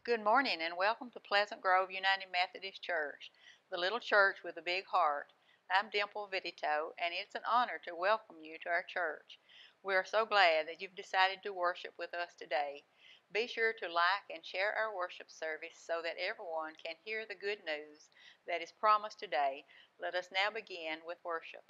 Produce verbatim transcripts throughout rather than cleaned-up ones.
Good morning and welcome to Pleasant Grove United Methodist Church, the little church with a big heart. I'm Dimple Vidito, and it's an honor to welcome you to our church. We are so glad that you've decided to worship with us today. Be sure to like and share our worship service so that everyone can hear the good news that is promised today. Let us now begin with worship.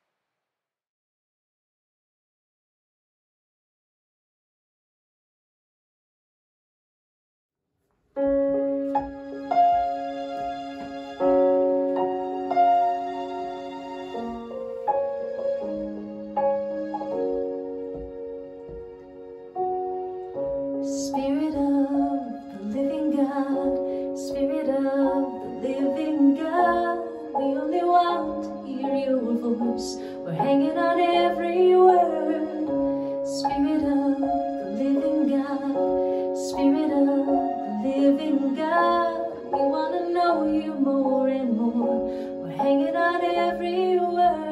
Spirit of the living God, Spirit of the living God, we only want to hear your voice. We're hanging on every word. Spirit of the living God, Spirit of the living God, we want to know you more and more. We're hanging on every word.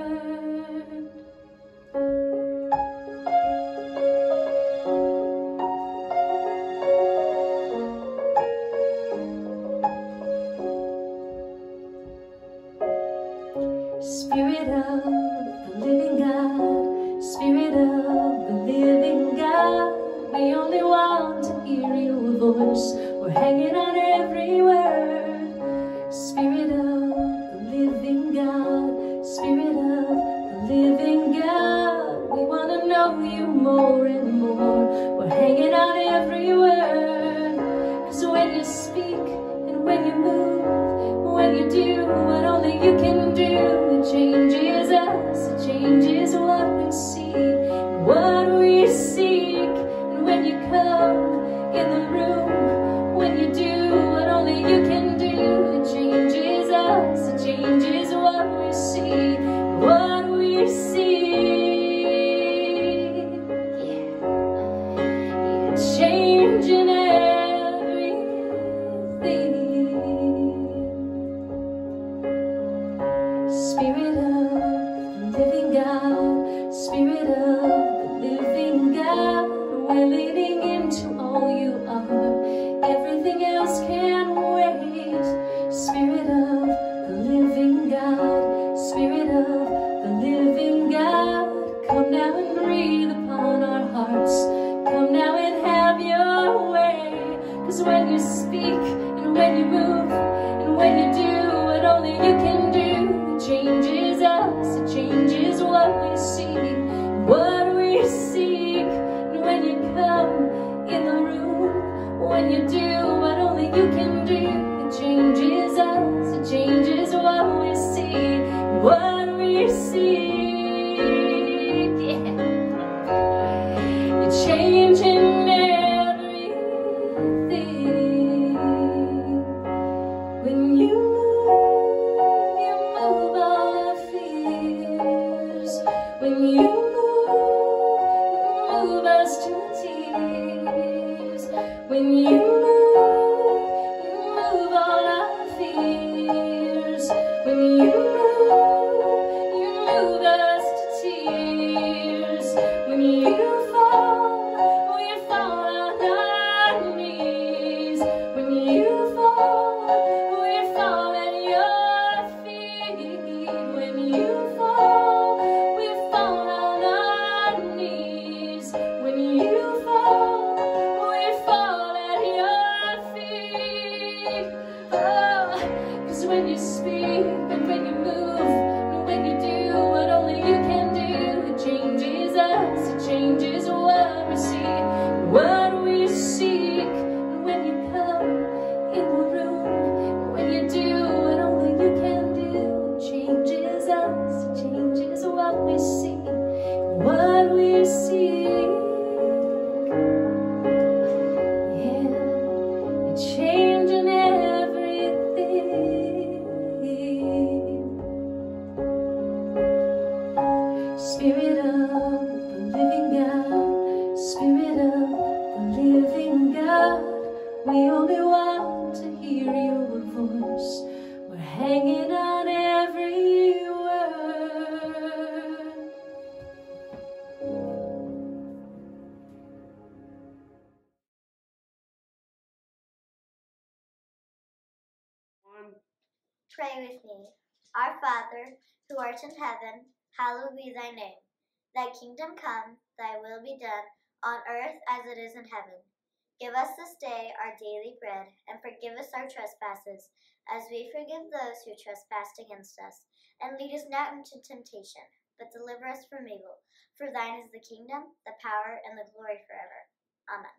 Spirit of the living God, Spirit of the living God, we only want to hear your voice. We're hanging on every word. Spirit of the living God, Spirit of the living God, we want to know you more and more. We're hanging on every word. 'Cause when you speak and when you move, when you do what only you can do, it changes us, it changes what we see, what we seek. And when you come in the room, when you do what only you can do, it changes us, it changes what we see, what we see. Yeah, it's changing everything. Spirit of the living God, Spirit of the living God, we're leaning into all you are. Everything else can wait. Spirit of the living God, Spirit of the living God, come now and breathe upon our hearts. Come now and have your way. 'Cause when you speak and when you move and when you do what only you can do, it changes us, it changes what we see, what we seek. And when you come in the room, when you do what only you can do, it changes us, it changes what we see, what we seek. Yeah. You're changing everything. When you move, you move all our fears. When you move, you move us to tears. When you move, you move all our fears. When you move, you move us to tears. When you fall, we fall on our knees. When you fall, we fall at your feet. When you fall, we fall on our knees. When you fall, we fall at your feet. Oh, 'cause when you speak and when you move and when you do what only you can do, it changes us, it changes what we see, what we seek. And when you come in the room, when you do what only you can do, it changes us, it changes what we see, what we see. Yeah, it's changing everything. Spirit of the living God, Spirit of the living God, we only want to hear your voice. We're hanging on every Pray with me. Our Father, who art in heaven, hallowed be thy name. Thy kingdom come, thy will be done, on earth as it is in heaven. Give us this day our daily bread, and forgive us our trespasses, as we forgive those who trespass against us. And lead us not into temptation, but deliver us from evil. For thine is the kingdom, the power, and the glory forever. Amen.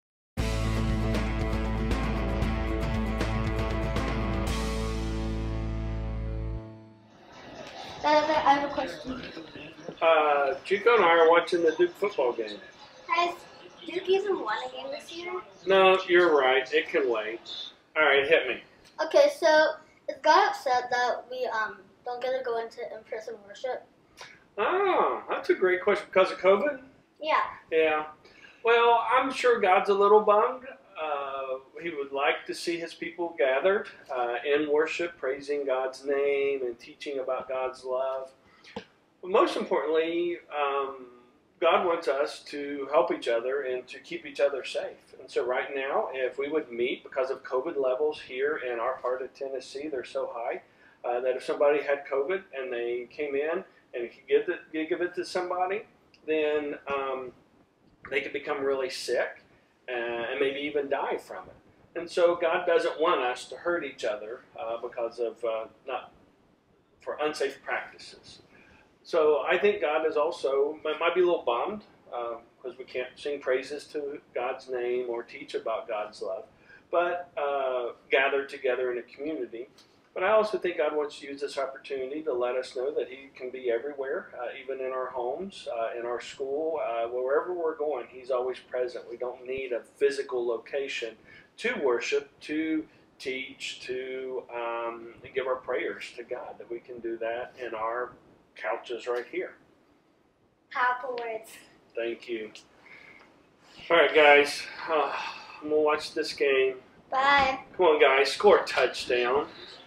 Dad, I have a question. Uh, Chico and I are watching the Duke football game. Has Duke even won a game this year? No, you're right. It can wait. All right, hit me. Okay, so is God upset that we um don't get to go into in-person worship? Oh, that's a great question. Because of COVID? Yeah. Yeah. Well, I'm sure God's a little bummed. Uh, he would like to see his people gathered uh, in worship, praising God's name and teaching about God's love. But most importantly, um, God wants us to help each other and to keep each other safe. And so right now, if we would meet, because of COVID levels here in our part of Tennessee, they're so high, uh, that if somebody had COVID and they came in and could give it, give it to somebody, then um, they could become really sick uh, and maybe even die from it. And so God doesn't want us to hurt each other uh, because of uh, not for unsafe practices. So I think God is also, might be a little bummed because uh, we can't sing praises to God's name or teach about God's love, but uh, gather together in a community. But I also think God wants to use this opportunity to let us know that he can be everywhere, uh, even in our homes, uh, in our school, uh, wherever we're going, he's always present. We don't need a physical location to worship, to teach, to um, give our prayers to God, that we can do that in our couches right here. Powerful words. Thank you. All right, guys, uh, I'm going to watch this game. Bye. Come on, guys, score a touchdown.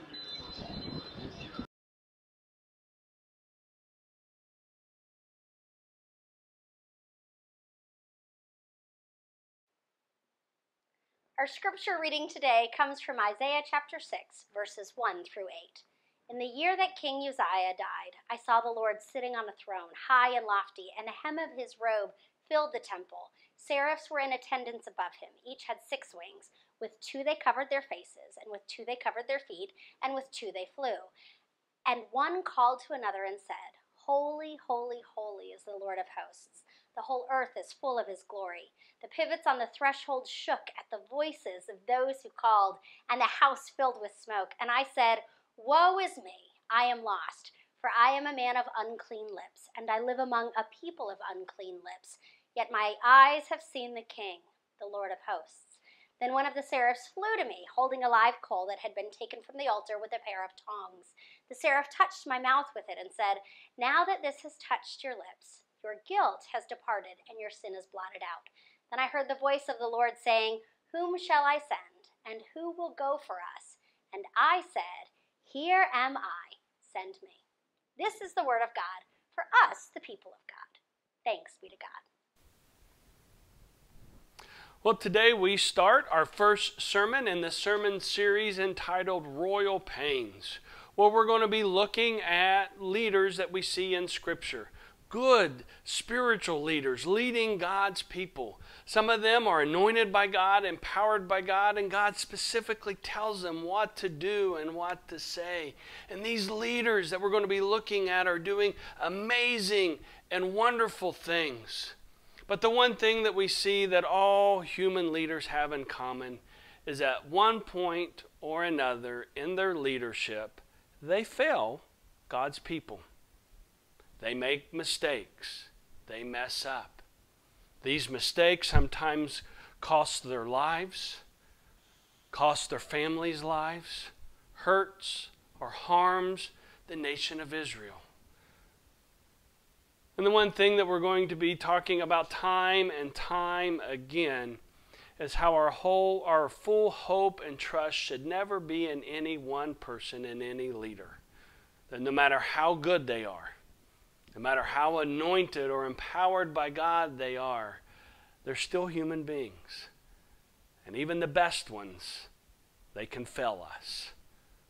Our scripture reading today comes from Isaiah chapter six, verses one through eight. In the year that King Uzziah died, I saw the Lord sitting on a throne, high and lofty, and the hem of his robe filled the temple. Seraphs were in attendance above him. Each had six wings. With two they covered their faces, and with two they covered their feet, and with two they flew. And one called to another and said, Holy, holy, holy is the Lord of hosts. The whole earth is full of his glory. The pivots on the threshold shook at the voices of those who called, and the house filled with smoke. And I said, Woe is me, I am lost, for I am a man of unclean lips, and I live among a people of unclean lips. Yet my eyes have seen the King, the Lord of hosts. Then one of the seraphs flew to me, holding a live coal that had been taken from the altar with a pair of tongs. The seraph touched my mouth with it and said, Now that this has touched your lips, your guilt has departed and your sin is blotted out. Then I heard the voice of the Lord saying, Whom shall I send, and who will go for us? And I said, Here am I, send me. This is the word of God for us, the people of God. Thanks be to God. Well, today we start our first sermon in the sermon series entitled Royal Pains, where we're going to be looking at leaders that we see in Scripture. Good spiritual leaders leading God's people. Some of them are anointed by God, empowered by God, and God specifically tells them what to do and what to say. And these leaders that we're going to be looking at are doing amazing and wonderful things. But the one thing that we see that all human leaders have in common is at one point or another in their leadership, they fail God's people. They make mistakes. They mess up. These mistakes sometimes cost their lives, cost their families' lives, hurts or harms the nation of Israel. And the one thing that we're going to be talking about time and time again is how our whole, our full hope and trust should never be in any one person, in any leader. That no matter how good they are, no matter how anointed or empowered by God they are, they're still human beings. And even the best ones, they can fail us.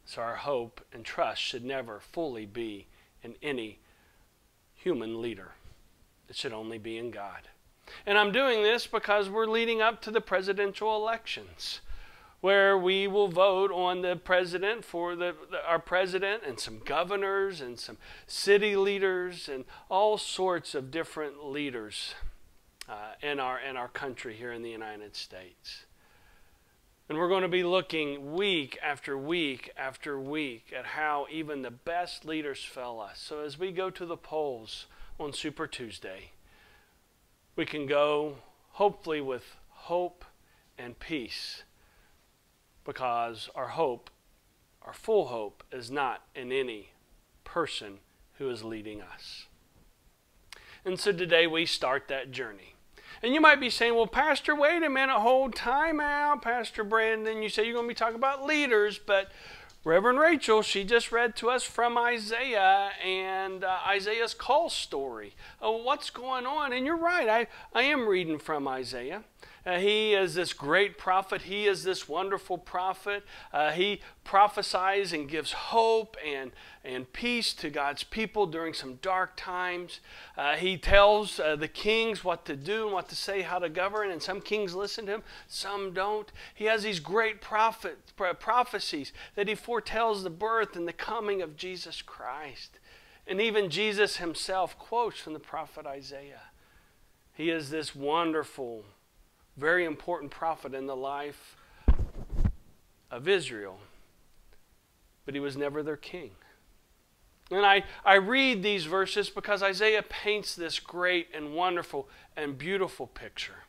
So our hope and trust should never fully be in any human leader. It should only be in God. And I'm doing this because we're leading up to the presidential elections, where we will vote on the president for the, the, our president and some governors and some city leaders and all sorts of different leaders uh, in our in our country here in the United States. And we're going to be looking week after week after week at how even the best leaders fail us. So as we go to the polls on Super Tuesday, we can go hopefully with hope and peace, because our hope, our full hope, is not in any person who is leading us. And so today we start that journey. And you might be saying, well, Pastor, wait a minute, hold time out, Pastor Brandon. You say you're going to be talking about leaders, but Reverend Rachel, she just read to us from Isaiah and uh, Isaiah's call story. Oh, what's going on? And you're right, I, I am reading from Isaiah. Uh, he is this great prophet. He is this wonderful prophet. Uh, he prophesies and gives hope and, and peace to God's people during some dark times. Uh, he tells uh, the kings what to do and what to say, how to govern, and some kings listen to him, some don't. He has these great prophet, prophecies that he foretells the birth and the coming of Jesus Christ. And even Jesus himself quotes from the prophet Isaiah. He is this wonderful, very important prophet in the life of Israel, but he was never their king. And I, I read these verses because Isaiah paints this great and wonderful and beautiful picture.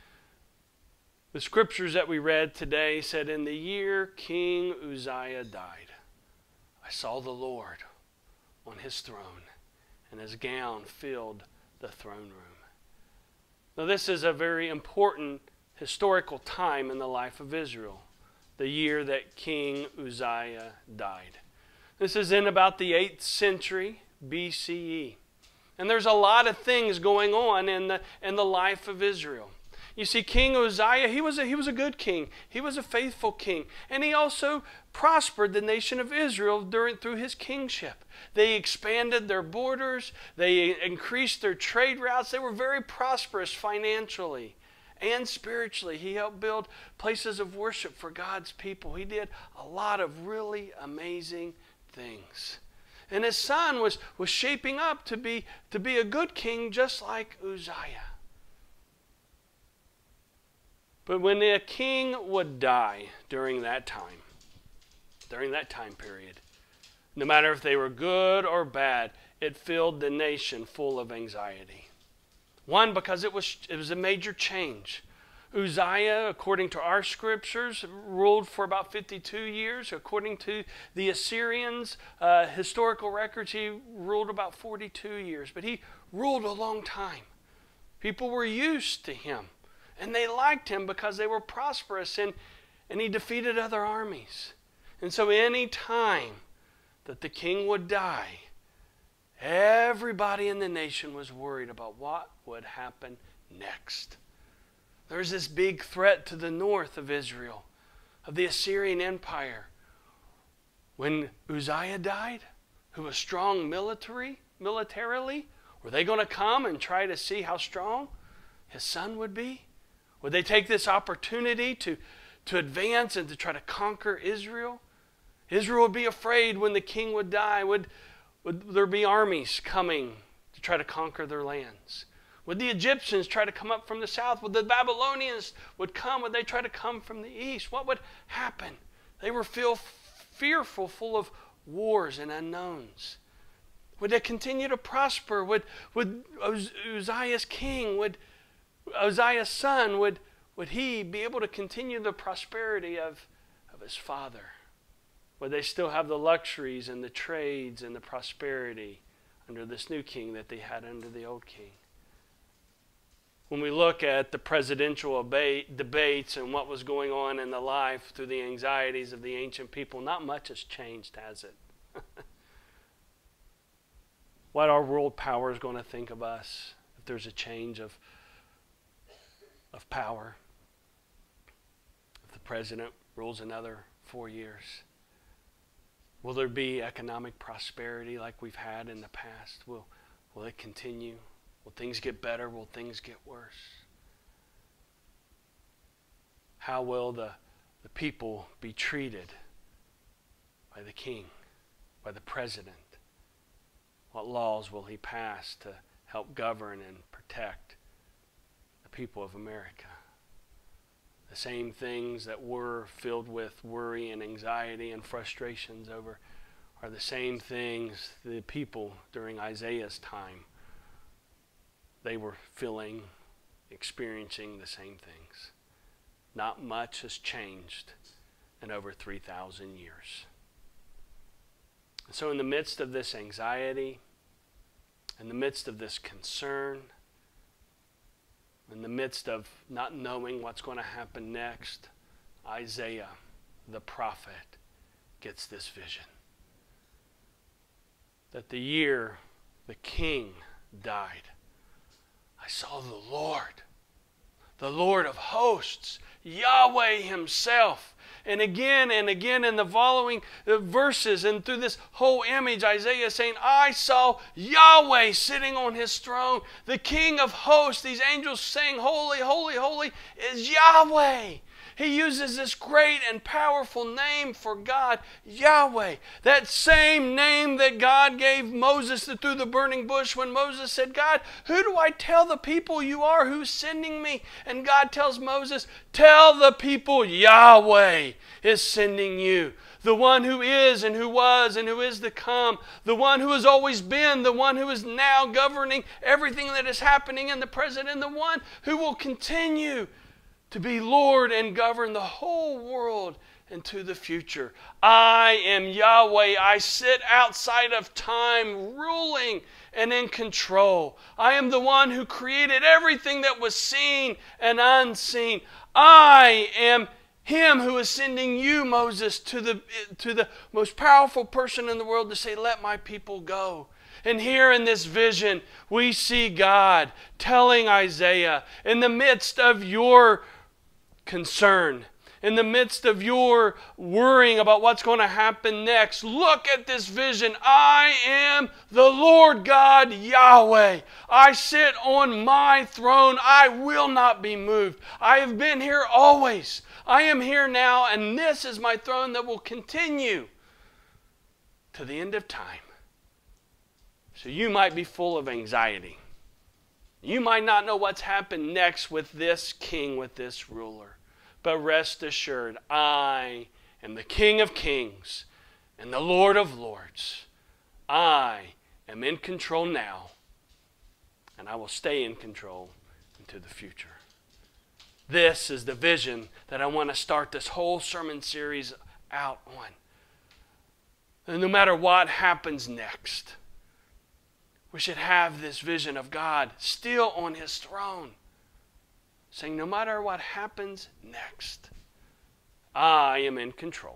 The scriptures that we read today said, in the year King Uzziah died, I saw the Lord on his throne, and his gown filled the throne room. Now, this is a very important historical time in the life of Israel, the year that King Uzziah died. This is in about the eighth century B C E. And there's a lot of things going on in the, in the life of Israel. You see, King Uzziah, he was, a, he was a good king. He was a faithful king. And he also prospered the nation of Israel during, through his kingship. They expanded their borders. They increased their trade routes. They were very prosperous financially and spiritually. He helped build places of worship for God's people. He did a lot of really amazing things. And his son was, was shaping up to be, to be a good king just like Uzziah. But when a king would die during that time, during that time period, no matter if they were good or bad, it filled the nation full of anxiety. One, because it was, it was a major change. Uzziah, according to our scriptures, ruled for about fifty-two years. According to the Assyrians' uh, historical records, he ruled about forty-two years. But he ruled a long time. People were used to him. And they liked him because they were prosperous, and, and he defeated other armies. And so any time that the king would die, everybody in the nation was worried about what would happen next. There's this big threat to the north of Israel, of the Assyrian Empire. When Uzziah died, who was strong military, militarily, were they going to come and try to see how strong his son would be? Would they take this opportunity to, to advance and to try to conquer Israel? Israel would be afraid when the king would die. Would, would there be armies coming to try to conquer their lands? Would the Egyptians try to come up from the south? Would the Babylonians would come? Would they try to come from the east? What would happen? They were feel, fearful, full of wars and unknowns. Would they continue to prosper? Would, would Uzziah's king, would Uzziah's son, would, would he be able to continue the prosperity of, of his father? Would they still have the luxuries and the trades and the prosperity under this new king that they had under the old king? When we look at the presidential debates and what was going on in the life through the anxieties of the ancient people, not much has changed, has it? What our world power is going to think of us if there's a change of of power, if the president rules another four years. Will there be economic prosperity like we've had in the past? Will, will it continue? Will things get better? Will things get worse? How will the, the people be treated by the king, by the president? What laws will he pass to help govern and protect the people of America? The same things that we're filled with worry and anxiety and frustrations over are the same things the people during Isaiah's time, they were feeling, experiencing the same things. Not much has changed in over three thousand years. And so in the midst of this anxiety, in the midst of this concern, in the midst of not knowing what's going to happen next, Isaiah, the prophet, gets this vision. That the year the king died, I saw the Lord, the Lord of hosts, Yahweh himself. And again and again in the following verses and through this whole image, Isaiah is saying, I saw Yahweh sitting on his throne, the King of hosts. These angels saying, holy, holy, holy is Yahweh. He uses this great and powerful name for God, Yahweh. That same name that God gave Moses through the burning bush when Moses said, God, who do I tell the people you are? Who's sending me? And God tells Moses, tell the people Yahweh is sending you. The one who is and who was and who is to come. The one who has always been. The one who is now governing everything that is happening in the present. And the one who will continue to be Lord and govern the whole world into the future. I am Yahweh. I sit outside of time, ruling and in control. I am the one who created everything that was seen and unseen. I am Him who is sending you, Moses, to the, to the most powerful person in the world to say, let my people go. And here in this vision, we see God telling Isaiah, in the midst of your concern, in the midst of your worrying about what's going to happen next, look at this vision. I am the Lord God Yahweh. I sit on my throne. I will not be moved. I have been here always. I am here now, and this is my throne that will continue to the end of time. So you might be full of anxiety. You might not know what's happened next with this king, with this ruler. But rest assured, I am the King of Kings and the Lord of Lords. I am in control now, and I will stay in control into the future. This is the vision that I want to start this whole sermon series out on. And no matter what happens next, we should have this vision of God still on His throne, saying, no matter what happens next, I am in control.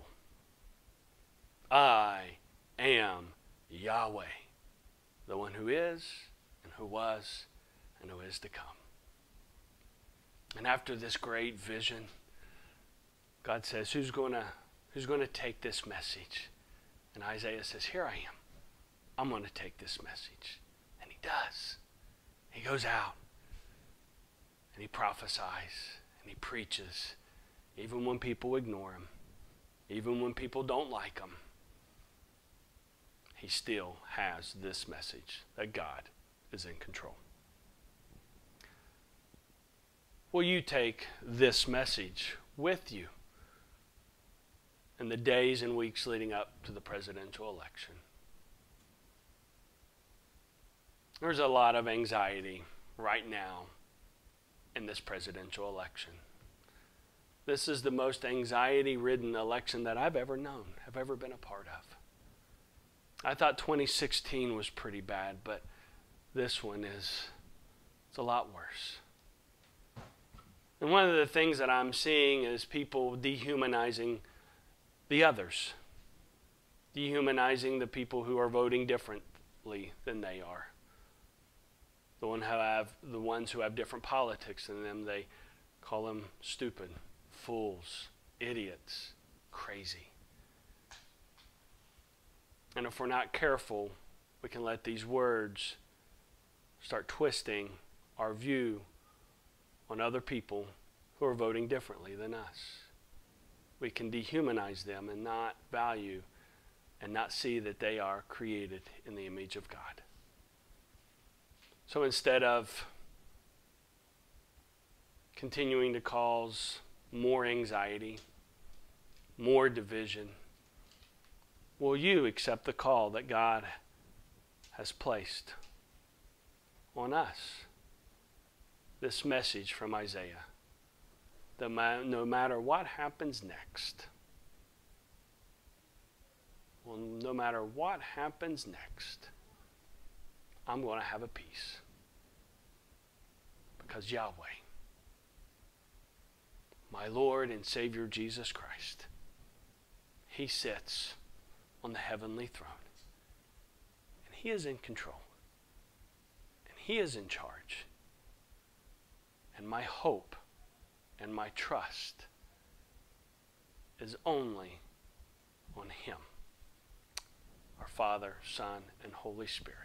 I am Yahweh, the one who is and who was and who is to come. And after this great vision, God says, who's going to, who's going to take this message? And Isaiah says, here I am. I'm going to take this message. And he does. He goes out. And he prophesies, and he preaches, even when people ignore him, even when people don't like him. He still has this message that God is in control. Will you take this message with you in the days and weeks leading up to the presidential election? There's a lot of anxiety right now in this presidential election. This is the most anxiety-ridden election that I've ever known, have ever been a part of. I thought twenty sixteen was pretty bad, but this one is it's a lot worse. And one of the things that I'm seeing is people dehumanizing the others, dehumanizing the people who are voting differently than they are. The one who have the ones who have different politics than them, they call them stupid, fools, idiots, crazy. And if we're not careful, we can let these words start twisting our view on other people who are voting differently than us. We can dehumanize them and not value and not see that they are created in the image of God. So instead of continuing to cause more anxiety, more division, will you accept the call that God has placed on us? This message from Isaiah, that no matter what happens next, well, no matter what happens next, I'm going to have a peace. Because Yahweh, my Lord and Savior Jesus Christ, He sits on the heavenly throne. And He is in control. And He is in charge. And my hope and my trust is only on Him, our Father, Son, and Holy Spirit.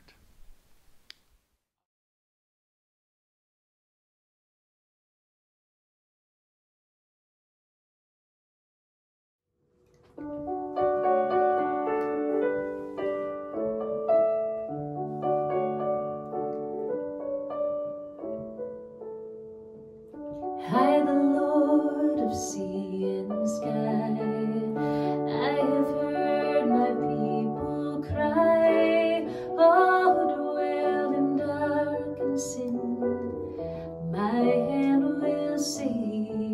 I, the Lord of sea and sky, I have heard my people cry, all who dwell in dark and sin, my hand will save.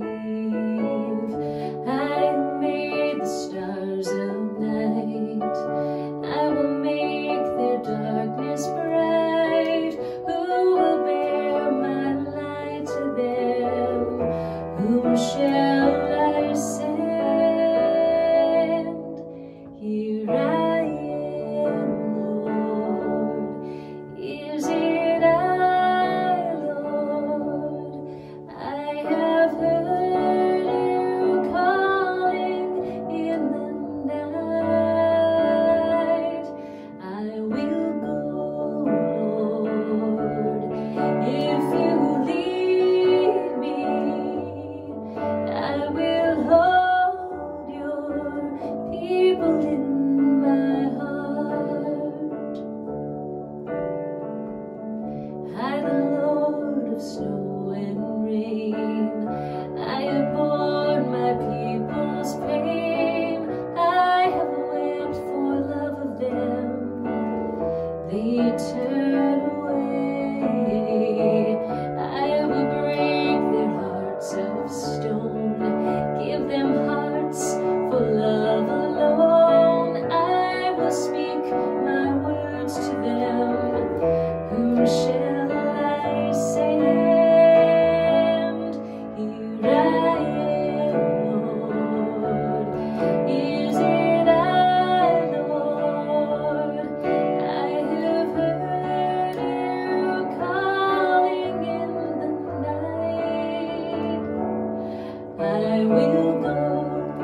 I who made the stars of night, I will make their darkness bright. Who will bear my light to them? Whom shall I send? Here I am, Lord. Is it I, Lord? I have heard you calling in the night. I will go, Lord, if you lead me. I will hold your people in my heart. I, the Lord of snow and rain, I have borne my people's pain. I have wept for love of them. They turn away. I will break their hearts of stone, give them hearts for love alone. I will speak my words to them. Whom shall I send? Here I am, Lord. Is it I, Lord? I have heard you calling in the night. I will go,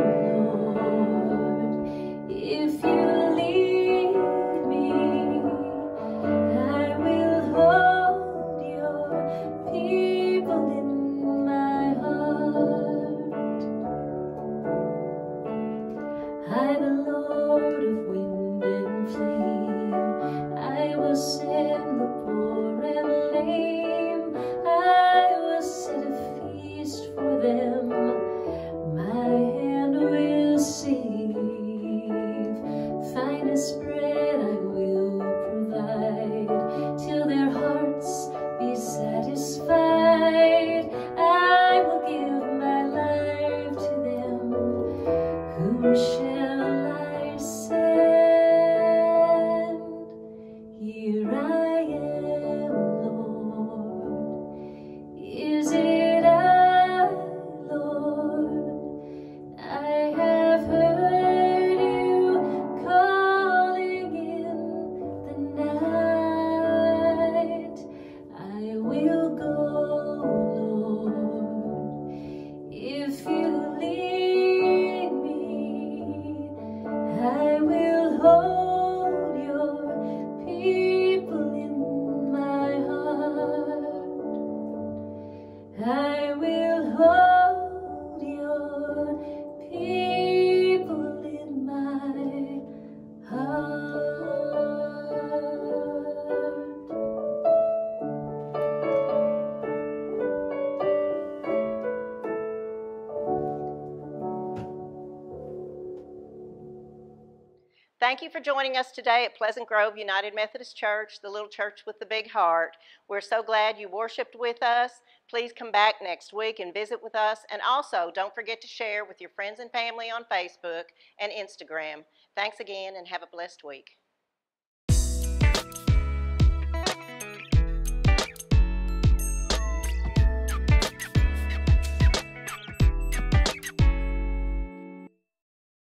Lord, if you lead me. I will hold your people in my heart. I, the Lord of wind and flame, I will send the poor and lame. I will set a feast for them. My Thank you for joining us today at Pleasant Grove United Methodist Church, the little church with the big heart. We're so glad you worshiped with us. Please come back next week and visit with us. And also, don't forget to share with your friends and family on Facebook and Instagram. Thanks again and have a blessed week.